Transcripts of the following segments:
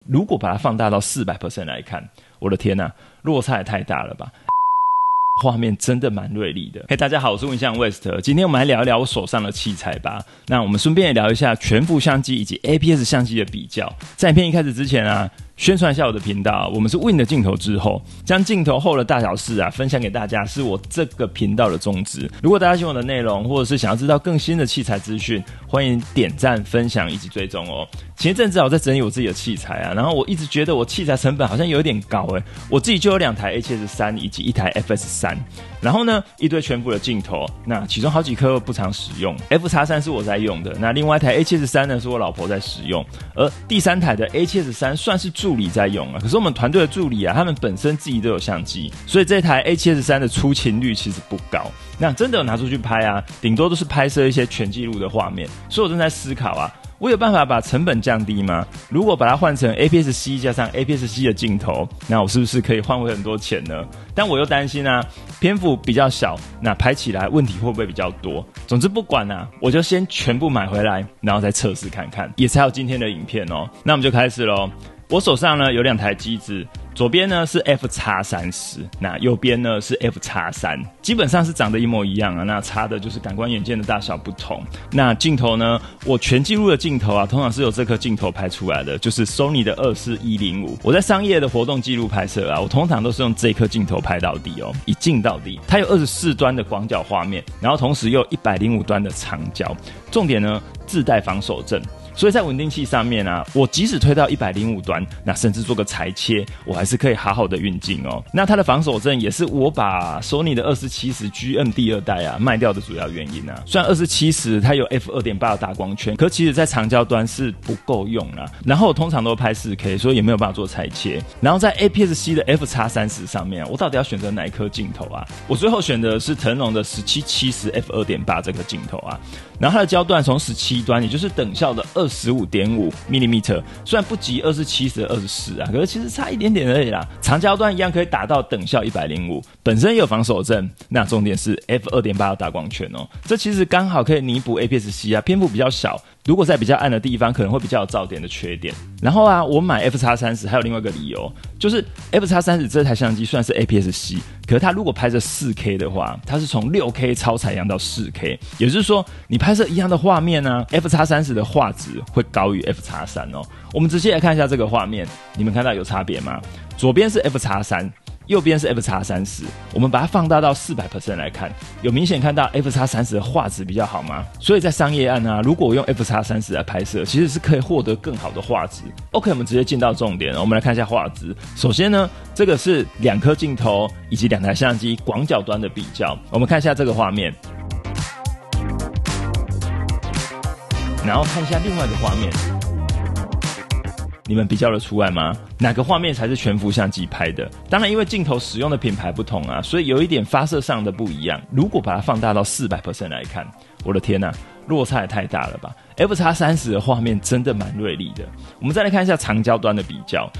如果把它放大到400% 来看，我的天啊，落差也太大了吧。画面真的蛮锐利的。嘿，大家好，我是文相 West， 今天我们来聊一聊我手上的器材吧。那我们顺便也聊一下全幅相机以及 APS 相机的比较。在影片一开始之前啊，宣传一下我的频道，我们是 Win 的镜头之后，将镜头后的大小事啊分享给大家，是我这个频道的宗旨。如果大家喜欢我的内容，或者是想要知道更新的器材资讯，欢迎点赞、分享以及追踪哦。前一阵子我在整理我自己的器材啊，然后我一直觉得我器材成本好像有点高诶，我自己就有2台 A7S3 以及1台 FS3， 然后呢一堆全幅的镜头，那其中好几颗不常使用 ，FX3 是我在用的，那另外一台 A7S3 呢是我老婆在使用，而第3台的 A7S3 算是助理在用啊，可是我们团队的助理啊，他们本身自己都有相机，所以这台 A7S3 的出勤率其实不高，那真的有拿出去拍啊，顶多都是拍摄一些全纪录的画面，所以我正在思考啊，我有办法把成本降低吗？如果把它换成 APS-C 加上 APS-C 的镜头，那我是不是可以换回很多钱呢？但我又担心啊，篇幅比较小，那拍起来问题会不会比较多？总之不管啊，我就先全部买回来，然后再测试看看，也才有今天的影片哦。那我们就开始咯。我手上呢有2台机子，左边呢是 FX30， 那右边呢是 FX3， 基本上是长得一模一样啊，那差的就是感光元件的大小不同。那镜头呢，我全纪录的镜头啊，通常是由这颗镜头拍出来的，就是 Sony 的24-105。我在商业的活动记录拍摄啊，我通常都是用这颗镜头拍到底哦，一镜到底。它有24端的广角画面，然后同时又有105端的长焦，重点呢自带防手震。所以在稳定器上面啊，我即使推到105端，那甚至做个裁切，我还是可以好好的运镜哦。那它的防手震也是我把 Sony 的2470 GM 第2代啊卖掉的主要原因啊。虽然2470它有 f2.8 的大光圈，可其实在长焦端是不够用啦。然后我通常都拍 4K， 所以也没有办法做裁切。然后在 APS-C 的 FX30 上面啊，我到底要选择哪一颗镜头啊？我最后选的是腾龙的1770 f2.8 这颗镜头啊。然后它的焦段从17端，也就是等效的25.5 mm， 虽然不及2470的24啊，可是其实差一点点而已啦。长焦段一样可以打到等效105，本身也有防手震，那重点是 f2.8 的大光圈哦，这其实刚好可以弥补 APS-C 啊篇幅比较小，如果在比较暗的地方可能会比较有噪点的缺点。然后啊，我买 FX30 还有另外一个理由，就是 FX30 这台相机虽然是 APS-C， 可是它如果拍摄 4K 的话，它是从 6K 超采样到 4K， 也就是说你拍摄一样的画面呢，FX30 的画质会高于 FX3 哦。我们直接来看一下这个画面，你们看到有差别吗？左边是 FX3，右边是 FX30， 我们把它放大到400% 来看，有明显看到 FX30 的画质比较好吗？所以在商业案啊，如果我用 FX30 来拍摄，其实是可以获得更好的画质。OK， 我们直接进到重点了，我们来看一下画质。首先呢，这个是2颗镜头以及2台相机广角端的比较，我们看一下这个画面，然后看一下另外一个画面。你们比较得出来吗？哪个画面才是全幅相机拍的？当然因为镜头使用的品牌不同啊，所以有一点发射上的不一样。如果把它放大到400% 来看，我的天啊，落差也太大了吧。FX30 的画面真的蛮锐利的。我们再来看一下长焦端的比较，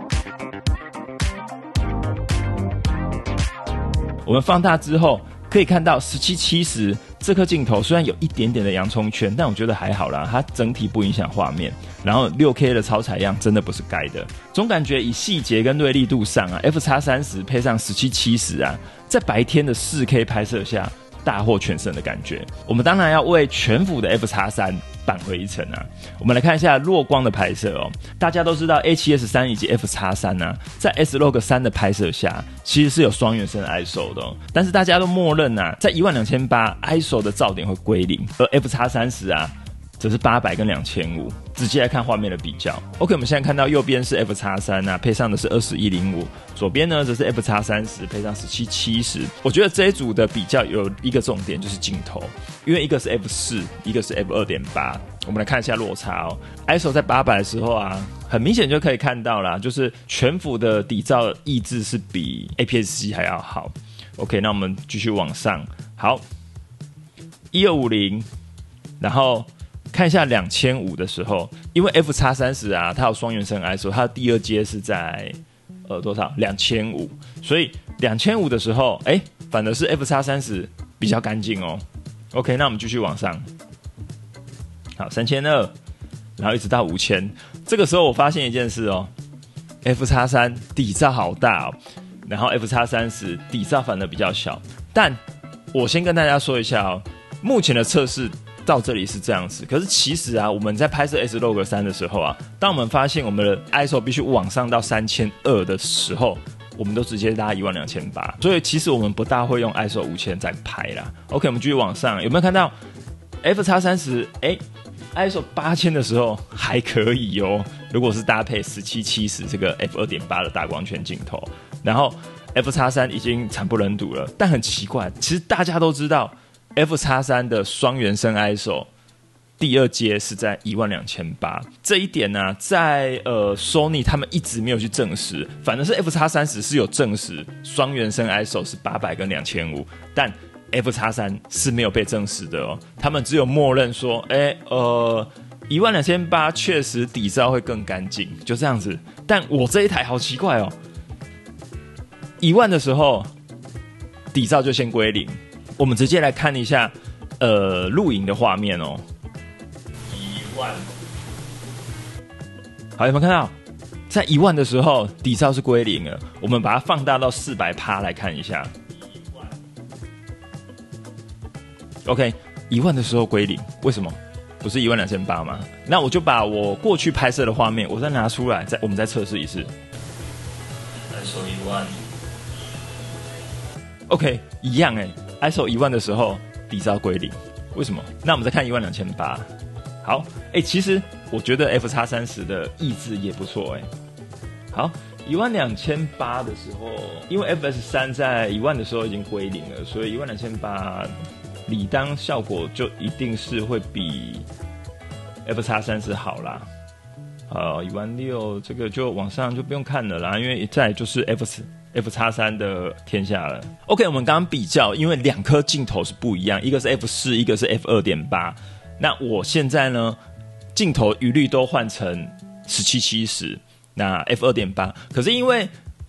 我们放大之后可以看到1770这颗镜头虽然有一点点的洋葱圈，但我觉得还好啦，它整体不影响画面。然后 6K 的超采样真的不是该的，总感觉以细节跟锐利度上啊 ，FX30 配上1770啊，在白天的 4K 拍摄下大获全胜的感觉。我们当然要为全幅的 FX3 扳回一城啊！我们来看一下弱光的拍摄哦。大家都知道 A7S3 以及 FX3 啊，在 S-Log3 的拍摄下，其实是有双原生 ISO 的哦。但是大家都默认啊，在12800 ISO 的噪点会归零，而 FX30 啊，则是800跟2500。直接来看画面的比较。OK， 我们现在看到右边是 FX3 啊，配上的是24-105，左边呢则是 FX30 配上1770。我觉得这一组的比较有一个重点就是镜头，因为一个是 F4， 一个是 F2.8。我们来看一下落差哦。ISO 在800的时候啊，很明显就可以看到啦，就是全幅的底噪抑制是比 APS-C 还要好。OK， 那我们继续往上。好，1250，然后看一下2500的时候，因为 FX30 啊，它有双原生 ISO， 它的第二阶是在多少？2500，所以2500的时候，反而是 FX30 比较干净哦。OK， 那我们继续往上。好，3200，然后一直到5000。这个时候我发现一件事哦， F-3底噪好大哦，然后 F-30底噪反而比较小。但我先跟大家说一下哦，目前的测试到这里是这样子。可是其实啊，我们在拍摄 S-Log3 的时候啊，当我们发现我们的 ISO 必须往上到3200的时候，我们都直接拉12800，所以其实我们不大会用 ISO 5000在拍啦。OK， 我们继续往上，有没有看到 F-30？ ISO 8000的时候还可以哦，如果是搭配1770这个 f2.8 的大光圈镜头，然后 F-3已经惨不忍睹了。但很奇怪，其实大家都知道 F-3的双原生 ISO 第二阶是在12800，这一点呢、在Sony 他们一直没有去证实，反正是 F-30是有证实双原生 ISO 是800跟2500，但F-3是没有被证实的哦，他们只有默认说12800确实底噪会更干净，就这样子。但我这一台好奇怪哦，10000的时候底噪就先归零。我们直接来看一下录影的画面哦。10000，好，有没有看到？在10000的时候底噪是归零了。我们把它放大到400%来看一下。OK， 10000的时候归零，为什么？不是12800吗？那我就把我过去拍摄的画面，我再拿出来，我们再测试一次。ISO 10000 ，OK， 一样ISO 10000的时候底噪归零，为什么？那我们再看12800，好，其实我觉得 F-30的抑制也不错好。12800的时候，因为 FS3 在10000的时候已经归零了，所以12800理当效果就一定是会比 F-30好啦。16000这个就往上就不用看了啦，因为再来就是 F-3的天下了。OK， 我们刚刚比较，因为两颗镜头是不一样，一个是 F4， 一个是 F2.8。那我现在呢，镜头一律都换成1770，那 F2.8。可是因为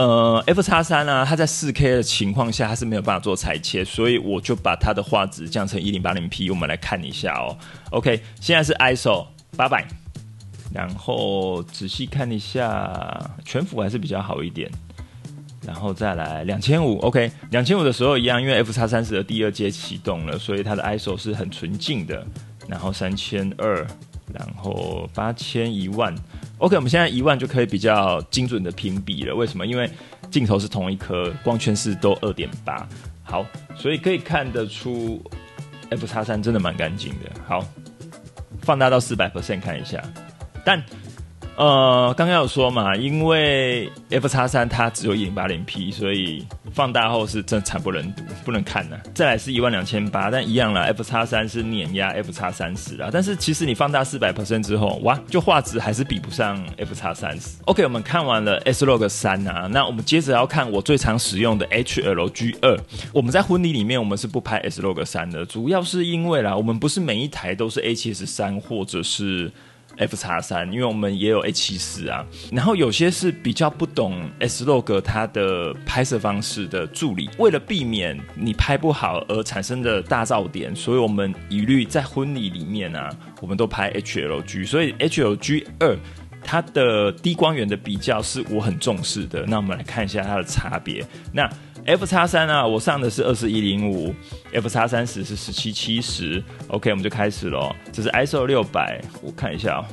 F-3啊，它在 4K 的情况下，它是没有办法做裁切，所以我就把它的画质降成 1080p。我们来看一下哦。OK， 现在是 ISO 800，然后仔细看一下，全幅还是比较好一点。然后再来2500 ，OK， 2500的时候一样，因为 F-30的第二阶启动了，所以它的 ISO 是很纯净的。然后3200，然后8000、10000。OK， 我们现在10000就可以比较精准的评比了。为什么？因为镜头是同一颗，光圈是都 2.8。好，所以可以看得出 F-3真的蛮干净的。好，放大到400% 看一下。但刚刚有说嘛，因为 F-3它只有 1080p， 所以放大后是真的惨不忍睹，不能看了。再来是12800，但一样啦 ，F-3是碾压 F-30啦。但是其实你放大400% 之后，哇，就画质还是比不上 F-30。OK， 我们看完了 S-Log3啊，那我们接着要看我最常使用的 HLG2。我们在婚礼里面我们是不拍 S-Log3的，主要是因为啦，我们不是每一台都是 A7S3或者是F-3，因为我们也有 A74啊，然后有些是比较不懂 S-Log 它的拍摄方式的助理，为了避免你拍不好而产生的大噪点，所以我们一律在婚礼里面啊，我们都拍 HLG， 所以 HLG2它的低光源的比较是我很重视的。那我们来看一下它的差别。那 F-3啊，我上的是24105 ，F-30是1770。OK， 我们就开始咯。这是 ISO 600，我看一下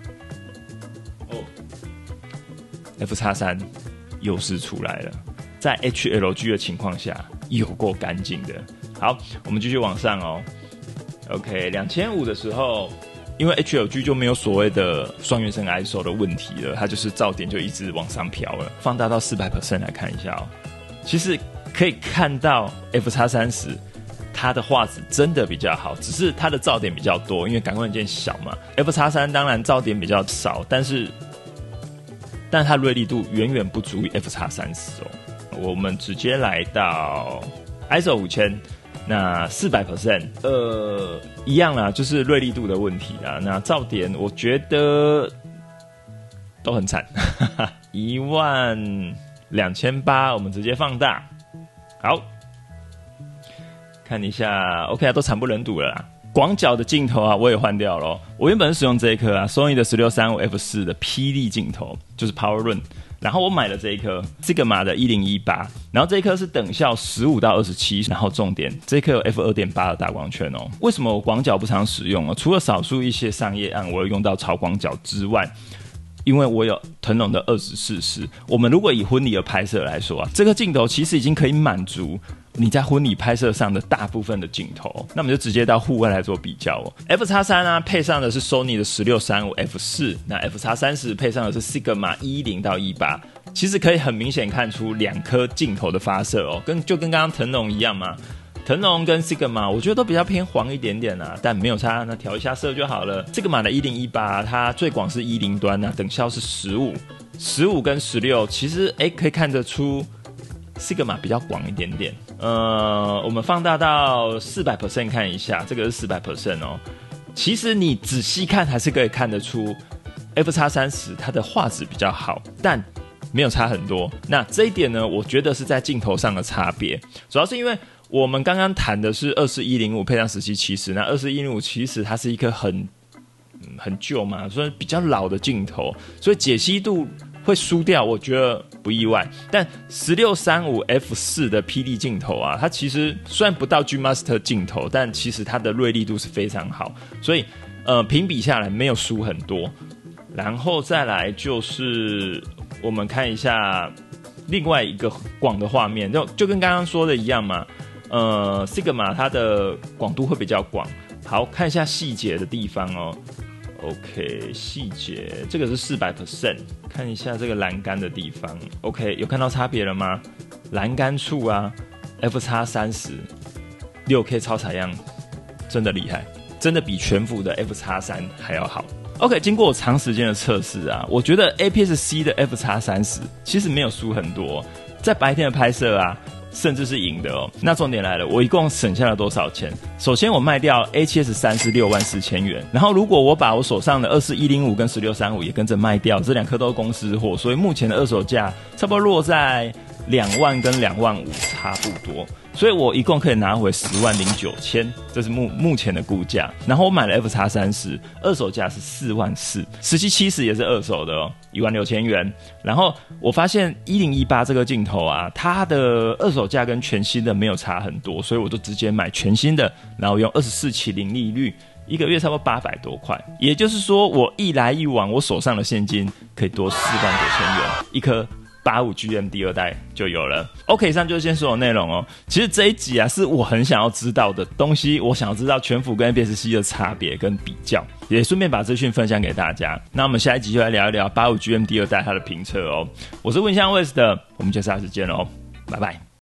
F-3优势出来了，在 HLG 的情况下有够干净的。好，我们继续往上哦。OK， 2500的时候，因为 HLG 就没有所谓的双原生 ISO 的问题了，它就是噪点就一直往上飘了。放大到400% 来看一下哦。其实可以看到 F-30它的画质真的比较好，只是它的噪点比较多，因为感光元件小嘛。F-3当然噪点比较少，但它锐利度远远不足于 F-30哦。我们直接来到 ISO 5000，那400%，一样啦，就是锐利度的问题啦。那噪点我觉得都很惨，12800，我们直接放大。好，看一下 ，OK 啊，都惨不忍睹了啦。广角的镜头啊，我也换掉了。我原本是使用这一颗啊，Sony 的1635 F4 的霹雳镜头，就是 Power Run。 然后我买了这一颗 Sigma 的1018，然后这一颗是等效15到27，然后重点这一颗有 f2.8 的大光圈哦。为什么我广角不常使用哦？除了少数一些商业案我有用到超广角之外，因为我有腾龙的2040，我们如果以婚礼的拍摄来说啊，这个镜头其实已经可以满足你在婚礼拍摄上的大部分的镜头，那我们就直接到户外来做比较哦。FX3 啊，配上的是 Sony 的1635 f4， 那 FX30 配上的是 Sigma 10到18，其实可以很明显看出两颗镜头的发射哦，就跟刚刚腾龙一样嘛。腾龙跟 Sigma 我觉得都比较偏黄一点点啊，但没有差，那调一下色就好了。Sigma 的1018它最广是10端啊，等效是15跟16，其实可以看得出 Sigma 比较广一点点。我们放大到 400% 看一下，这个是 400% 哦。其实你仔细看还是可以看得出 FX30 它的画质比较好，但没有差很多。那这一点呢，我觉得是在镜头上的差别，主要是因为我们刚刚谈的是24105配上1770，那24105其实它是一颗很旧嘛，所以比较老的镜头，所以解析度会输掉，我觉得不意外。但1635 f4 的霹雳镜头啊，它其实虽然不到 G Master 镜头，但其实它的锐利度是非常好，所以评比下来没有输很多。然后再来就是我们看一下另外一个广的画面，就跟刚刚说的一样嘛。Sigma 它的广度会比较广。好，看一下细节的地方哦。OK， 细节这个是400%，看一下这个栏杆的地方。OK， 有看到差别了吗？栏杆处啊 ，FX30 6K 超采样真的厉害，真的比全幅的 FX3 还要好。OK， 经过我长时间的测试啊，我觉得 APS-C 的 FX30 其实没有输很多，在白天的拍摄啊，甚至是赢的哦。那重点来了，我一共省下了多少钱？首先我卖掉 A7S3 是64000元，然后如果我把我手上的24105跟1635也跟着卖掉，这两颗都是公司货，所以目前的二手价差不多落在2万跟2万5差不多，所以我一共可以拿回109000，这是目前的估价。然后我买了 FX30，二手价是4万4，1770也是二手的哦，16000元。然后我发现1018这个镜头啊，它的二手价跟全新的没有差很多，所以我就直接买全新的，然后用24期0利率。一个月差不多800多块，也就是说我一来一往，我手上的现金可以多49000元，一颗85GM 第二代就有了。OK， 以上就是今天所有内容哦。其实这一集啊，是我很想要知道的东西，我想要知道全幅跟 APS-C 的差别跟比较，也顺便把资讯分享给大家。那我们下一集就来聊一聊85GM 第二代它的评测哦。我是问香 West， 我们就下次见喽，拜拜。